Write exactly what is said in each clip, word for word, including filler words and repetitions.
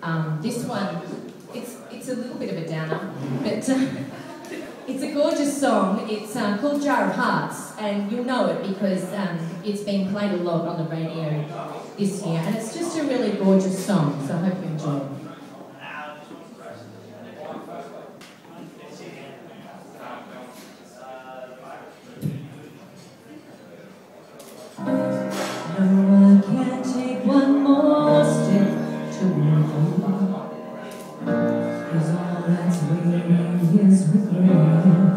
Um, this one, it's it's a little bit of a downer, but uh, it's a gorgeous song. It's uh, called Jar of Hearts, and you'll know it because um, it's been played a lot on the radio this year, and it's just a really gorgeous song, so I hope you enjoy it. No, I can't take one more step toward you, 'cause all that's waiting is regret.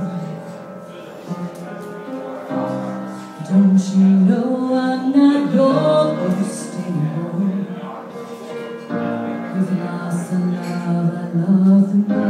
Don't you know I'm not yours anymore? You've lost the love I love the most.